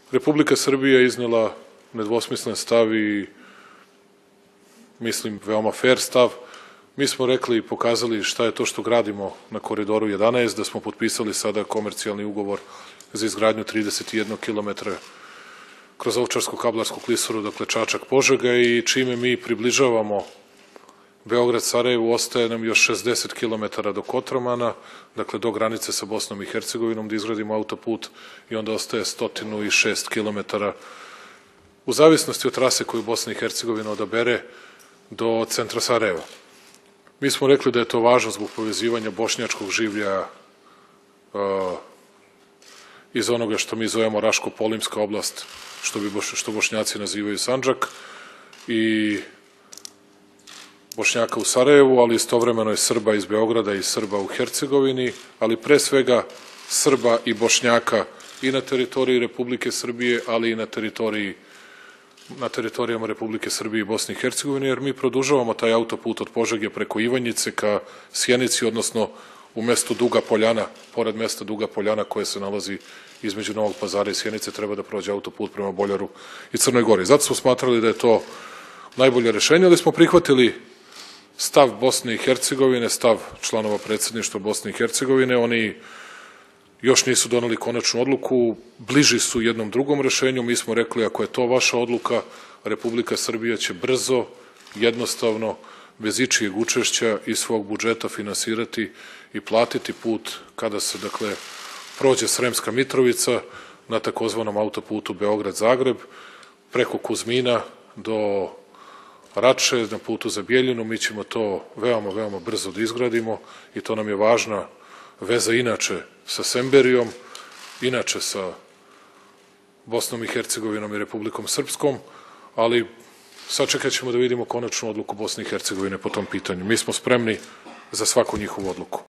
Republika Srbija je iznela nedvosmislen stav i, mislim, veoma fair stav. Mi smo rekli i pokazali šta je to što gradimo na Koridoru 11, da smo potpisali sada komercijalni ugovor za izgradnju 31 km kroz Ovčarsko-Kablarsku klisuru, dakle Čačak-Požega, i čime mi približavamo Beograd-Sarajevo, ostaje nam još 60 km do Kotromana, dakle do granice sa Bosnom i Hercegovinom, da izgradimo autoput, i onda ostaje 106 km u zavisnosti od trase koju Bosna i Hercegovina odabere do centra Sarajeva. Mi smo rekli da je to važno zbog povezivanja bošnjačkog življa iz onoga što mi zovemo Raško-Polimska oblast, što Bošnjaci nazivaju Sandžak, i Bošnjaka u Sarajevu, ali istovremeno i Srba iz Beograda i Srba u Hercegovini, ali pre svega Srba i Bošnjaka i na teritoriji Republike Srbije, ali i na teritorijama Republike Srbije i Bosne i Hercegovine, jer mi produžavamo taj autoput od Požege preko Ivanjice ka Sjenici, odnosno u mestu Duga Poljana, pored mesta Duga Poljana koje se nalazi između Novog Pazara i Sjenice, treba da prođe autoput prema Boljaru i Crnoj Gori. Zato smo smatrali da je to najbolje rešenje, ali smo prihvatili stav Bosne i Hercegovine, stav članova predsedništva Bosne i Hercegovine. Oni još nisu doneli konačnu odluku, bliži su jednom drugom rešenju. Mi smo rekli, ako je to vaša odluka, Republika Srbija će brzo, jednostavno, bez ičijeg učešća iz svog budžeta finansirati i platiti put kada se, dakle, prođe Sremska Mitrovica na takozvanom autoputu Beograd-Zagreb, preko Kuzmina do Rače, na putu za Bijeljinu. Mi ćemo to veoma, veoma brzo da izgradimo i to nam je važna veza inače sa Semberijom, inače sa Bosnom i Hercegovinom i Republikom Srpskom, ali sačekat ćemo da vidimo konačnu odluku Bosne i Hercegovine po tom pitanju. Mi smo spremni za svaku njihovu odluku.